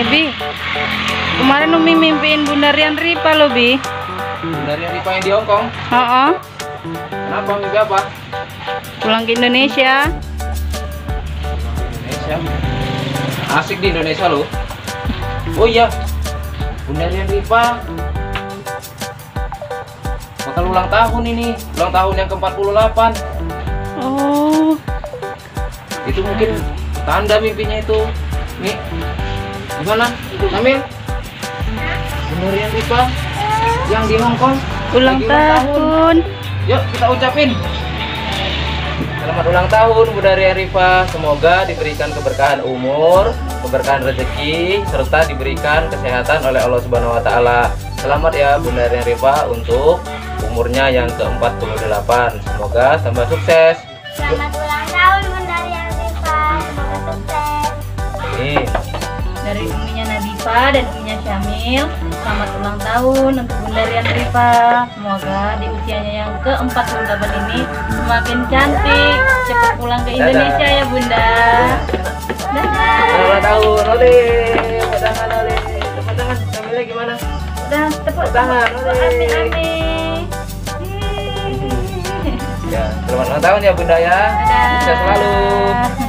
Bi, kemarin Umi mimpiin Bunda Rian Ripa loh, Bi. Bunda Rian Ripa yang di Hong Kong? Oh, Kenapa, mimpi apa? pulang ke Indonesia. Indonesia. Asik di Indonesia loh. Oh iya, Bunda Rian Ripa bakal ulang tahun ini, ulang tahun yang ke-48. Oh, Itu mungkin tanda mimpinya itu. Nih, gimana, Namil? Bunda Rian Ripa yang di Hong Kong ulang lagi tahun. Yuk kita ucapin selamat ulang tahun Bunda Rian Ripa. Semoga diberikan keberkahan umur, keberkahan rezeki, serta diberikan kesehatan oleh Allah Subhanahu wa Ta'ala. Selamat ya Bunda Rian Ripa untuk umurnya yang ke-48. Semoga tambah sukses. Selamat ulang tahun Bunda Rian Ripa, semoga sukses. Nih, Dari uminya Nadifa dan uminya Syamil, selamat ulang tahun untuk Bunda Rian Ripa. Semoga di usianya yang ke-48 ini semakin cantik, cepat pulang ke Indonesia ya Bunda. Dadah. selamat tahun Oli. Tepuk tangan Oli. Tepuk tangan. Namilnya gimana? Udah, tepuk tangan, Oli. Amin. Ya, selamat ulang tahun ya Bunda ya. Dadah. Sukses selalu.